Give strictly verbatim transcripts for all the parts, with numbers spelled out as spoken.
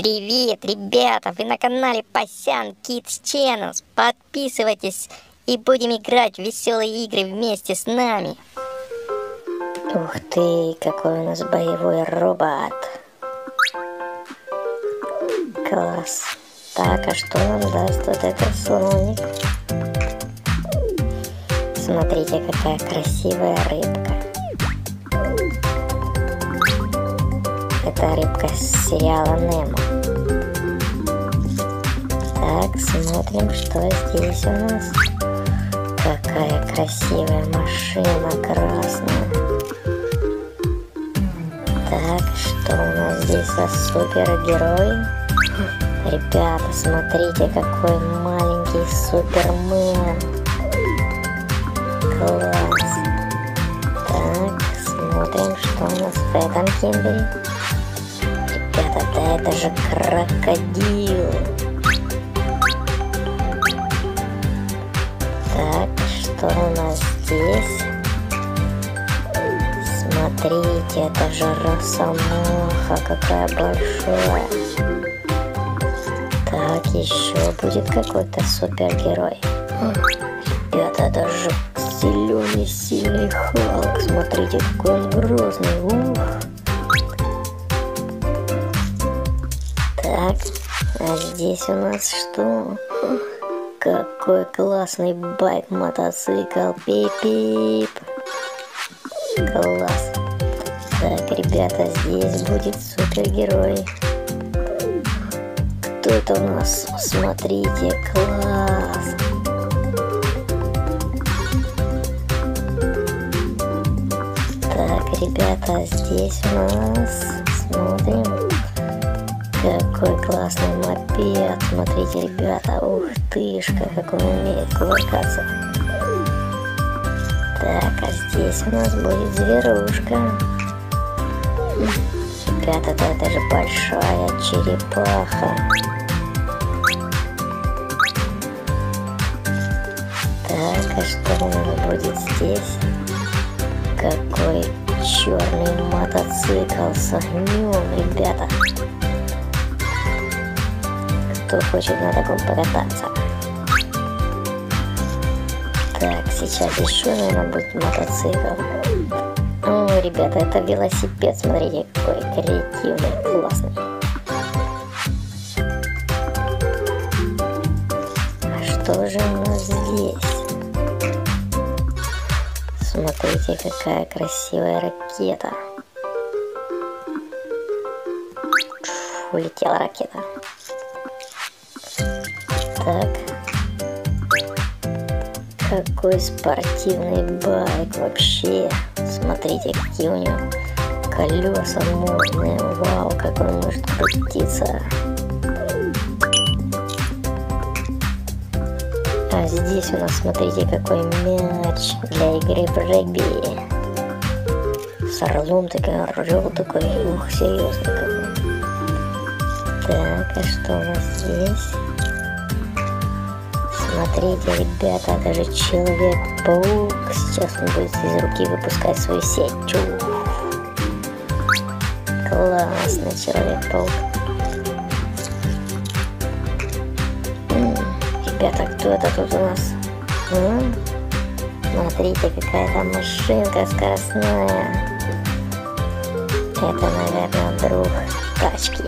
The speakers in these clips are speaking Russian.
Привет, ребята! Вы на канале Pasyan Kids Channel. Подписывайтесь и будем играть в веселые игры вместе с нами. Ух ты, какой у нас боевой робот. Класс. Так, а что нам даст вот этот слоник? Смотрите, какая красивая рыбка. Это рыбка с сериала Немо. Так, смотрим, что здесь у нас. Какая красивая машина красная. Так, что у нас здесь за супергерой? Ребята, смотрите, какой маленький супермен. Класс. Так, смотрим, что у нас в этом киндере. Ребята, да это же крокодил. Так, что у нас здесь? Смотрите, это же росомаха, какая большая. Так, еще будет какой-то супергерой. Ребята, даже зеленый сильный Халк. Смотрите, какой он грозный. Ух. Так, а здесь у нас что? Какой классный байк-мотоцикл. Пип-пип. Класс. Так, ребята, здесь будет супергерой. Кто это у нас? Смотрите, класс. Так, ребята, здесь у нас, смотрим, какой классный мопед. Смотрите, ребята, ух тышка, как он умеет кувыркаться. Так, а здесь у нас будет зверушка. Ребята, да это же большая черепаха. Так, а что у нас будет здесь? Какой черный мотоцикл с огнем, ребята. Кто хочет на таком покататься? Так, сейчас еще, наверное, будет мотоцикл. О, ребята, это велосипед, смотрите, какой креативный, классный. А что же у нас здесь? Смотрите, какая красивая ракета. Фу, улетела ракета. Так. Какой спортивный байк вообще. Смотрите, какие у него колеса модные. Вау, как он может крутиться. А здесь у нас, смотрите, какой мяч для игры в регби. С орлом такой, орел такой. Ух, серьезно какой. Так, а что у нас здесь? Смотрите, ребята, даже Человек-паук. Сейчас он будет из руки выпускать свою сеть. Чух. Классный Человек-паук. Ребята, кто это тут у нас? М? Смотрите, какая-то машинка скоростная. Это, наверное, друг тачки.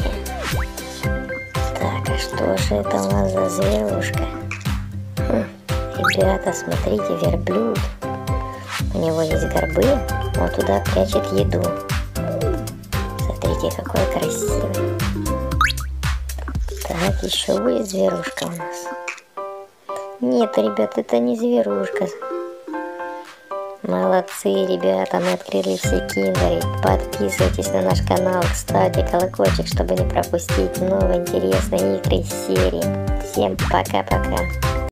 Так, а что же это у нас за зверушка? Хм, ребята, смотрите, верблюд. У него есть горбы, он туда прячет еду. Смотрите, какой красивый. Так, еще будет зверушка у нас. Нет, ребят, это не зверушка. Молодцы, ребята, мы открыли все киндеры. Подписывайтесь на наш канал, ставьте колокольчик, чтобы не пропустить новые интересные игры из серии. Всем пока-пока.